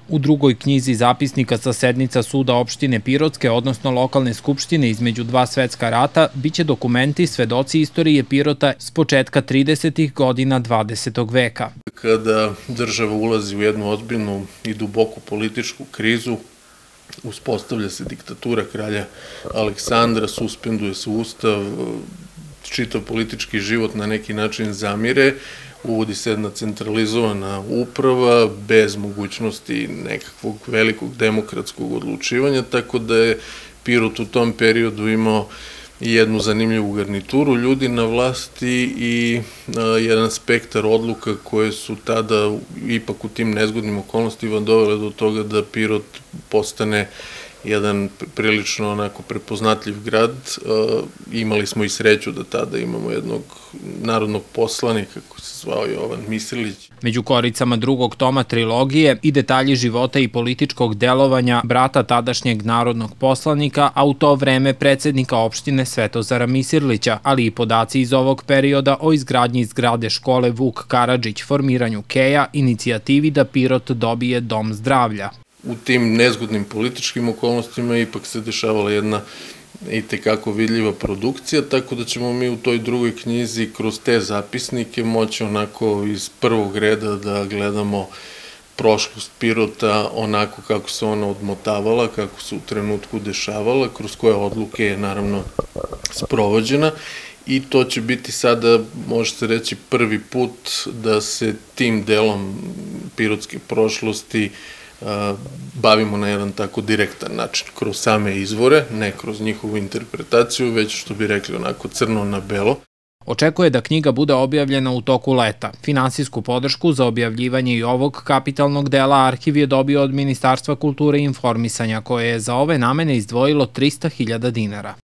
U drugoj knjizi zapisnika sa sednica suda opštine Pirotske, odnosno lokalne skupštine između dva svetska rata, biće dokumenti svedoci istorije Pirota s početka 30. godina 20. veka. Kada država ulazi u jednu ozbiljnu i duboku političku krizu, uspostavlja se diktatura kralja Aleksandra, suspenduje se ustav, čitav politički život na neki način zamire, uvodi se jedna centralizovana uprava bez mogućnosti nekakvog velikog demokratskog odlučivanja, tako da je Pirot u tom periodu imao jednu zanimljivu garnituru ljudi na vlasti i jedan spektar odluka koje su tada ipak u tim nezgodnim okolnostima dovele do toga da Pirot postane jedan prilično onako prepoznatljiv grad. Imali smo i sreću da tada imamo jednog narodnog poslanika koji se zvao Jovan Misrlić. Među koricama drugog toma trilogije i detalji života i političkog delovanja brata tadašnjeg narodnog poslanika, a u to vreme predsednika opštine Svetozara Misirlića, ali i podaci iz ovog perioda o izgradnji zgrade škole Vuk Karadžić, formiranju Keja, inicijativi da Pirot dobije dom zdravlja. U tim nezgodnim političkim okolnostima ipak se dešavala jedna i tekako vidljiva produkcija, tako da ćemo mi u toj drugoj knjizi kroz te zapisnike moći onako iz prvog reda da gledamo prošlost Pirota onako kako se ona odmotavala, kako se u trenutku dešavala, kroz koje odluke je naravno sprovođena. I to će biti sada, može se reći, prvi put da se tim delom pirotske prošlosti bavimo na jedan tako direktan način, kroz same izvore, ne kroz njihovu interpretaciju, već što bi rekli onako crno na belo. Očekuje da knjiga bude objavljena u toku leta. Finansijsku podršku za objavljivanje i ovog kapitalnog dela arhiv je dobio od Ministarstva kulture i informisanja, koje je za ove namene izdvojilo 300.000 dinara.